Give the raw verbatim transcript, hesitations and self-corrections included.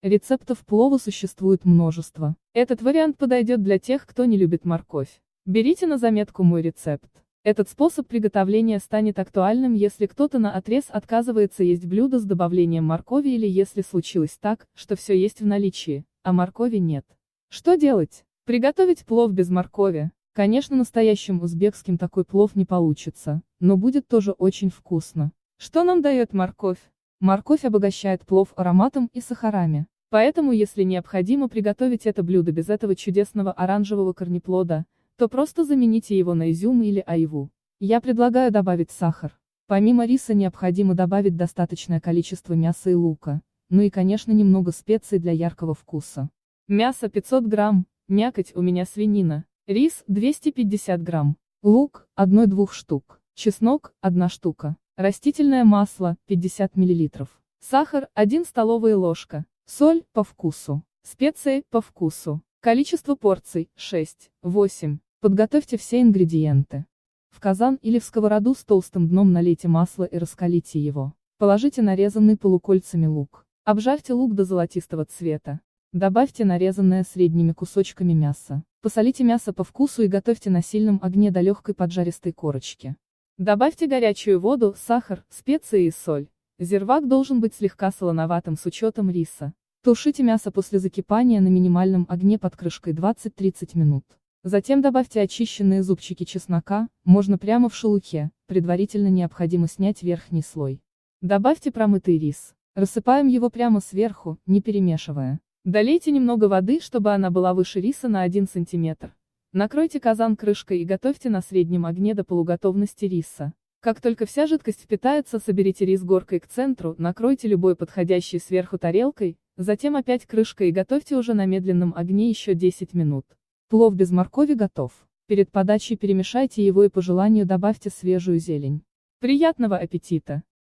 Рецептов плова существует множество. Этот вариант подойдет для тех, кто не любит морковь. Берите на заметку мой рецепт. Этот способ приготовления станет актуальным, если кто-то наотрез отказывается есть блюдо с добавлением моркови или если случилось так, что все есть в наличии, а моркови нет. Что делать? Приготовить плов без моркови. Конечно, настоящим узбекским такой плов не получится, но будет тоже очень вкусно. Что нам дает морковь? Морковь обогащает плов ароматом и сахарами. Поэтому, если необходимо приготовить это блюдо без этого чудесного оранжевого корнеплода, то просто замените его на изюм или айву. Я предлагаю добавить сахар. Помимо риса необходимо добавить достаточное количество мяса и лука, ну и, конечно, немного специй для яркого вкуса. Мясо пятьсот грамм, мякоть у меня свинина, рис двести пятьдесят грамм, лук одна-двух штук, чеснок одна штука, растительное масло пятьдесят миллилитров, сахар одна столовая ложка, соль по вкусу, специи по вкусу. Количество порций – шесть-восемь. Подготовьте все ингредиенты. В казан или в сковороду с толстым дном налейте масло и раскалите его. Положите нарезанный полукольцами лук. Обжарьте лук до золотистого цвета. Добавьте нарезанное средними кусочками мясо. Посолите мясо по вкусу и готовьте на сильном огне до легкой поджаристой корочки. Добавьте горячую воду, сахар, специи и соль. Зирвак должен быть слегка солоноватым с учетом риса. Тушите мясо после закипания на минимальном огне под крышкой двадцать-тридцать минут. Затем добавьте очищенные зубчики чеснока, можно прямо в шелухе, предварительно необходимо снять верхний слой. Добавьте промытый рис. Рассыпаем его прямо сверху, не перемешивая. Долейте немного воды, чтобы она была выше риса на один сантиметр. Накройте казан крышкой и готовьте на среднем огне до полуготовности риса. Как только вся жидкость впитается, соберите рис горкой к центру, накройте любой подходящей сверху тарелкой, затем опять крышкой и готовьте уже на медленном огне еще десять минут. Плов без моркови готов. Перед подачей перемешайте его и по желанию добавьте свежую зелень. Приятного аппетита!